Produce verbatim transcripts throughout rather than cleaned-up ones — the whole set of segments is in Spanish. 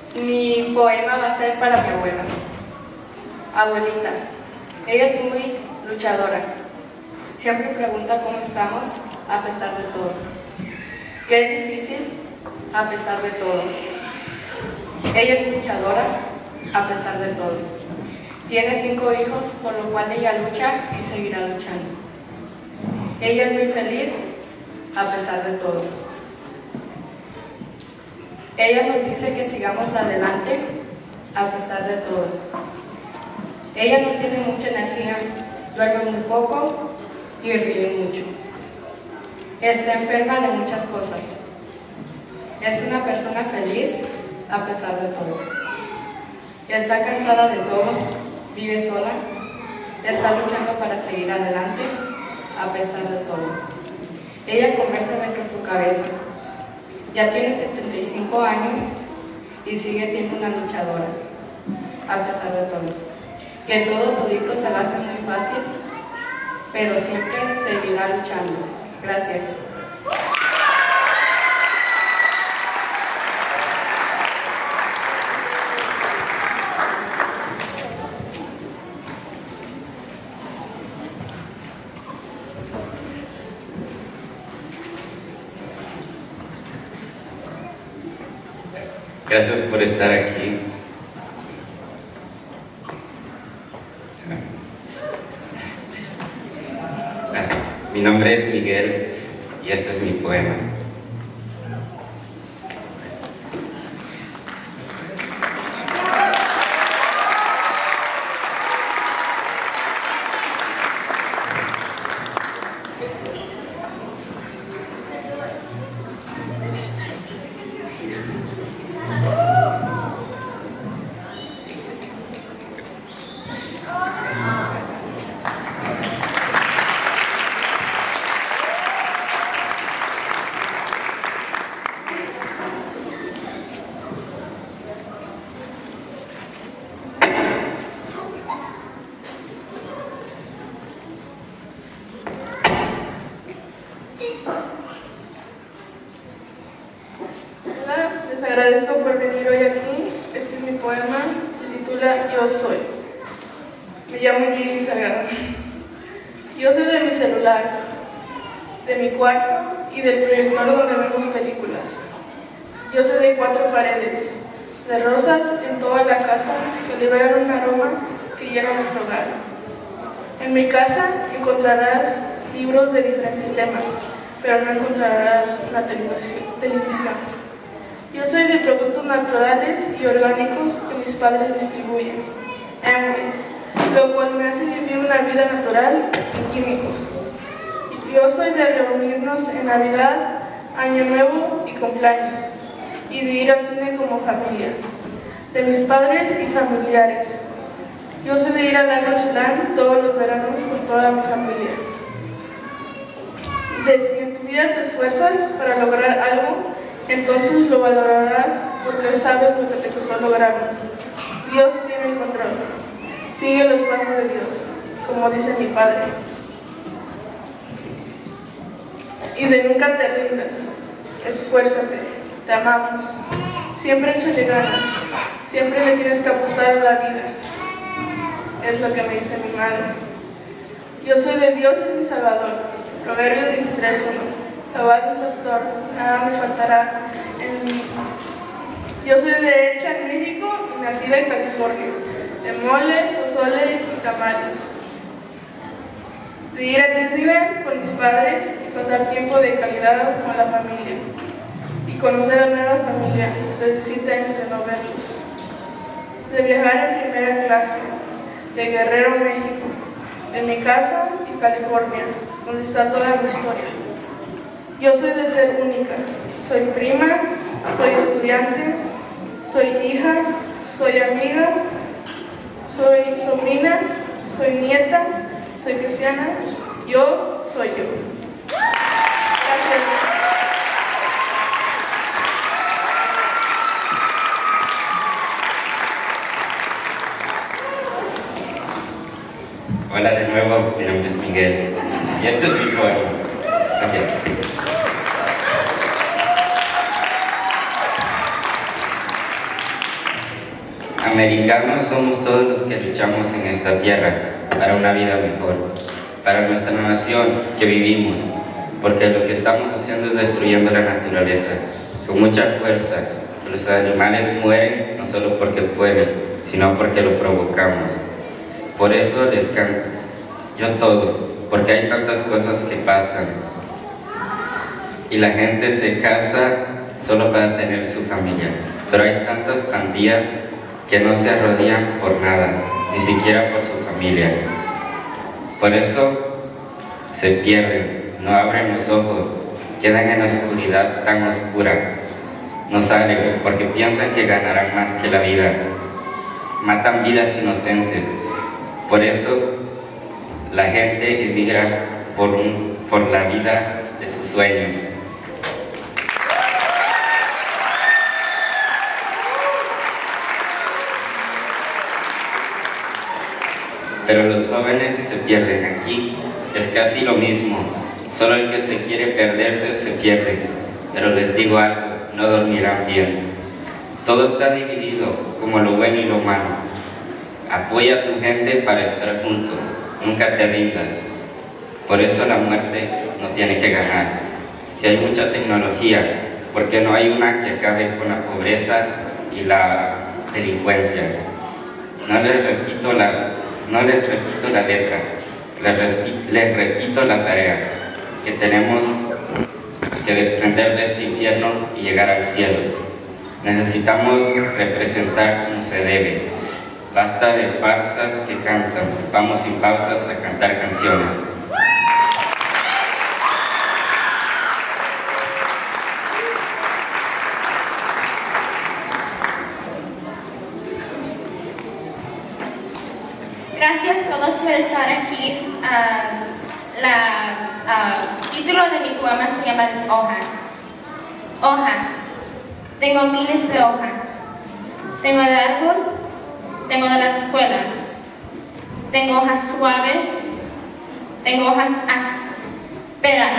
Mi poema va a ser para mi abuela. Abuelita, ella es muy luchadora. Siempre pregunta cómo estamos a pesar de todo. Que es difícil a pesar de todo. Ella es luchadora a pesar de todo. Tiene cinco hijos, por lo cual ella lucha y seguirá luchando. Ella es muy feliz a pesar de todo. Ella nos dice que sigamos adelante a pesar de todo. Ella no tiene mucha energía, duerme muy poco y ríe mucho. Está enferma de muchas cosas. Es una persona feliz a pesar de todo. Está cansada de todo, vive sola, está luchando para seguir adelante a pesar de todo. Ella conversa dentro de su cabeza. Ya tiene setenta y cinco años y sigue siendo una luchadora, a pesar de todo. Que todo todito se va a hacer muy fácil, pero siempre seguirá luchando. Gracias. Gracias por estar aquí. Mi nombre es Miguel y este es mi poema. Agradezco por venir hoy aquí. Este es mi poema, se titula Yo Soy. Me llamo Gilly Salgado. Yo soy de mi celular, de mi cuarto y del proyector donde vemos películas. Yo soy de cuatro paredes, de rosas en toda la casa que liberan un aroma que llena nuestro hogar. En mi casa encontrarás libros de diferentes temas, pero no encontrarás una televisión. Yo soy de productos naturales y orgánicos que mis padres distribuyen, Amway, lo cual me hace vivir una vida natural y químicos. Yo soy de reunirnos en Navidad, Año Nuevo y cumpleaños, y de ir al cine como familia, de mis padres y familiares. Yo soy de ir a Lago Chilán todos los veranos con toda mi familia. De si en tu vida te esfuerzas para lograr algo, entonces lo valorarás porque sabes lo que te costó lograrlo. Dios tiene el control. Sigue los pasos de Dios, como dice mi padre. Y de nunca te rindas. Esfuérzate. Te amamos. Siempre échale ganas. Siempre le tienes que apostar a la vida. Es lo que me dice mi madre. Yo soy de Dios, es mi Salvador. Proverbios veintitrés uno. Jehová es mi pastor, nada me faltará en mí. Yo soy de hecha en México y nacida en California, de mole, pozole y tamales. De ir a Disneyland con mis padres y pasar tiempo de calidad con la familia. Y conocer a nueva familia después de siete años de no verlos. De viajar en primera clase, de Guerrero, México, de mi casa y California, donde está toda mi historia. Yo soy de ser única, soy prima, soy estudiante, soy hija, soy amiga, soy sobrina, soy nieta, soy cristiana, yo soy yo. Gracias. Hola de nuevo, mi nombre es Miguel y este es mi poema. Gracias. Americanos somos todos los que luchamos en esta tierra para una vida mejor, para nuestra nación que vivimos, porque lo que estamos haciendo es destruyendo la naturaleza con mucha fuerza, que los animales mueren no solo porque pueden, sino porque lo provocamos. Por eso les canto, yo todo, porque hay tantas cosas que pasan y la gente se casa solo para tener su familia, pero hay tantas pandillas que no se arrodillan por nada, ni siquiera por su familia. Por eso se pierden, no abren los ojos, quedan en la oscuridad tan oscura, no salen porque piensan que ganarán más que la vida, matan vidas inocentes. Por eso la gente emigra por, un, por la vida de sus sueños. Pero los jóvenes se pierden aquí, es casi lo mismo, solo el que se quiere perderse se pierde. Pero les digo algo, no dormirán bien. Todo está dividido, como lo bueno y lo malo. Apoya a tu gente para estar juntos, nunca te rindas. Por eso la muerte no tiene que ganar. Si hay mucha tecnología, ¿por qué no hay una que acabe con la pobreza y la delincuencia? No les repito la... No les repito la letra, les, les repito la tarea, que tenemos que desprender de este infierno y llegar al cielo. Necesitamos representar como se debe. Basta de farsas que cansan, vamos sin pausas a cantar canciones. Gracias a todos por estar aquí. Uh, la uh, título de mi poema se llama Hojas. Hojas. Tengo miles de hojas. Tengo del árbol, tengo de la escuela. Tengo hojas suaves, tengo hojas ásperas.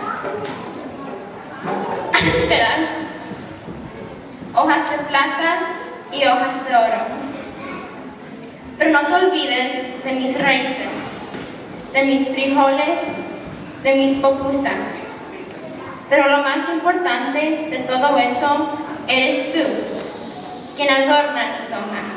Ásperas. Hojas de plata y hojas de oro. Pero no te olvides de mis raíces, de mis frijoles, de mis pupusas. Pero lo más importante de todo eso eres tú, quien adorna mis hojas.